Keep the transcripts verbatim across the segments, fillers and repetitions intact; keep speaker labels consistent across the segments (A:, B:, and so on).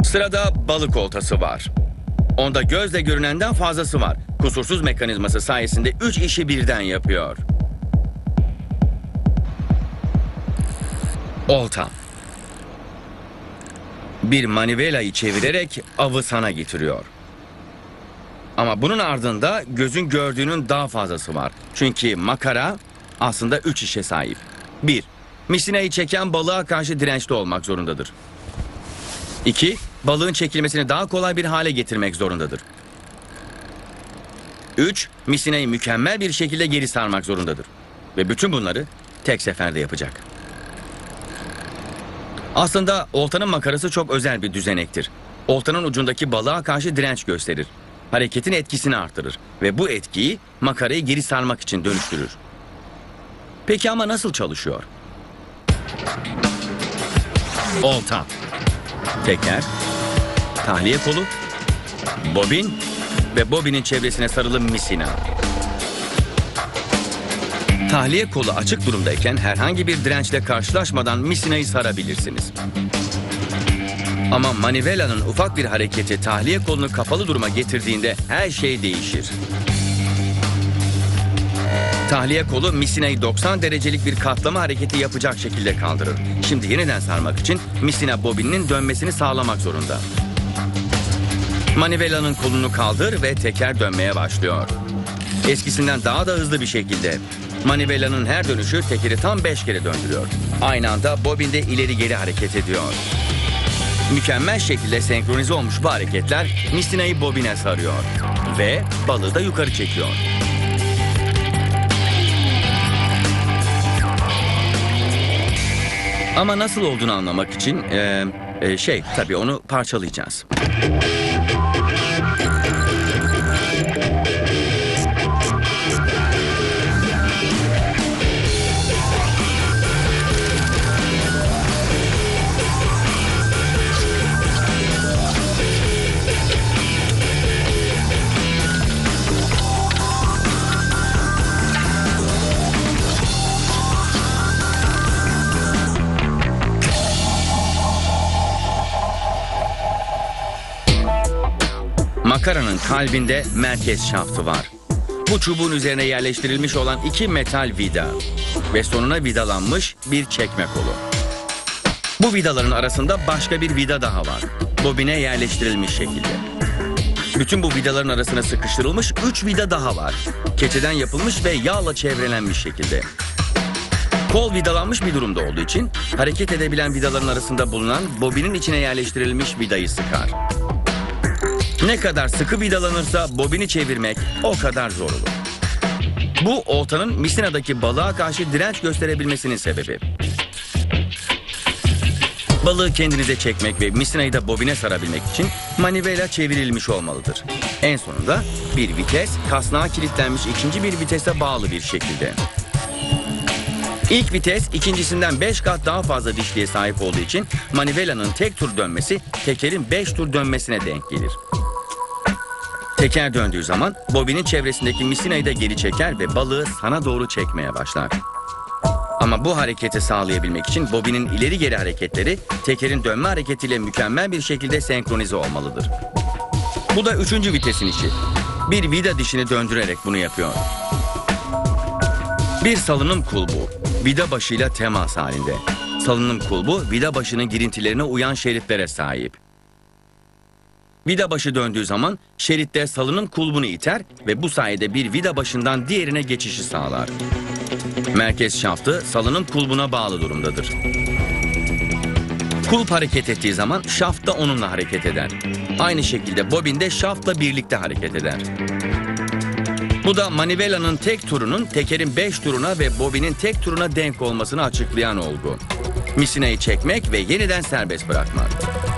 A: Sırada balık oltası var. Onda gözle görünenden fazlası var. Kusursuz mekanizması sayesinde üç işi birden yapıyor. Olta. Bir manivelayı çevirerek avı sana getiriyor. Ama bunun ardında gözün gördüğünün daha fazlası var. Çünkü makara aslında üç işe sahip. Bir, misinayı çeken balığa karşı dirençli olmak zorundadır. İki, balığın çekilmesini daha kolay bir hale getirmek zorundadır. Üç, misinayı mükemmel bir şekilde geri sarmak zorundadır. Ve bütün bunları tek seferde yapacak. Aslında oltanın makarası çok özel bir düzenektir. Oltanın ucundaki balığa karşı direnç gösterir. Hareketin etkisini artırır ve bu etkiyi makarayı geri sarmak için dönüştürür. Peki ama nasıl çalışıyor? Olta, teker, tahliye kolu, bobin ve bobinin çevresine sarılı misina. Tahliye kolu açık durumdayken herhangi bir dirençle karşılaşmadan misinayı sarabilirsiniz. Ama manivelanın ufak bir hareketi tahliye kolunu kapalı duruma getirdiğinde her şey değişir. Tahliye kolu misinayı doksan derecelik bir katlama hareketi yapacak şekilde kaldırır. Şimdi yeniden sarmak için misina bobininin dönmesini sağlamak zorunda. Manivelanın kolunu kaldır ve teker dönmeye başlıyor. Eskisinden daha da hızlı bir şekilde. Manivelanın her dönüşü tekeri tam beş kere döndürüyor. Aynı anda bobin de ileri geri hareket ediyor. Mükemmel şekilde senkronize olmuş bu hareketler misinayı bobine sarıyor ve balığı da yukarı çekiyor. Ama nasıl olduğunu anlamak için e, e, şey tabii onu parçalayacağız. Makaranın kalbinde merkez şaftı var. Bu çubuğun üzerine yerleştirilmiş olan iki metal vida ve sonuna vidalanmış bir çekme kolu. Bu vidaların arasında başka bir vida daha var. Bobine yerleştirilmiş şekilde. Bütün bu vidaların arasına sıkıştırılmış üç vida daha var. Keçeden yapılmış ve yağla çevrelenmiş şekilde. Kol vidalanmış bir durumda olduğu için hareket edebilen vidaların arasında bulunan bobinin içine yerleştirilmiş vidayı sıkar. Ne kadar sıkı vidalanırsa bobini çevirmek o kadar zor olur. Bu oltanın misinadaki balığa karşı direnç gösterebilmesinin sebebi. Balığı kendinize çekmek ve misinayı da bobine sarabilmek için manivela çevrilmiş olmalıdır. En sonunda bir vites kasnağa kilitlenmiş ikinci bir vitese bağlı bir şekilde. İlk vites ikincisinden beş kat daha fazla dişliğe sahip olduğu için manivelanın tek tur dönmesi tekerin beş tur dönmesine denk gelir. Teker döndüğü zaman bobinin çevresindeki misinayı da geri çeker ve balığı sana doğru çekmeye başlar. Ama bu hareketi sağlayabilmek için bobinin ileri geri hareketleri tekerin dönme hareketiyle mükemmel bir şekilde senkronize olmalıdır. Bu da üçüncü vitesin işi. Bir vida dişini döndürerek bunu yapıyor. Bir salınım kulbu vida başıyla temas halinde. Salınım kulbu vida başının girintilerine uyan şeritlere sahip. Vida başı döndüğü zaman şeritte salınım kulbunu iter ve bu sayede bir vida başından diğerine geçişi sağlar. Merkez şaftı salınım kulbuna bağlı durumdadır. Kulp hareket ettiği zaman şaft da onunla hareket eder. Aynı şekilde bobin de şaftla birlikte hareket eder. Bu da manivelanın tek turunun tekerin beş turuna ve bobinin tek turuna denk olmasını açıklayan olgu. Misinayı çekmek ve yeniden serbest bırakmak.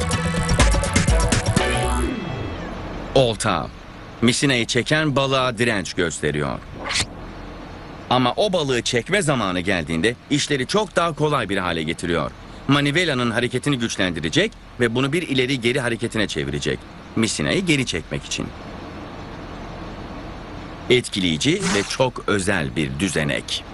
A: Olta, misinayı çeken balığa direnç gösteriyor. Ama o balığı çekme zamanı geldiğinde işleri çok daha kolay bir hale getiriyor. Manivelanın hareketini güçlendirecek ve bunu bir ileri geri hareketine çevirecek. Misinayı geri çekmek için. Etkileyici ve çok özel bir düzenek.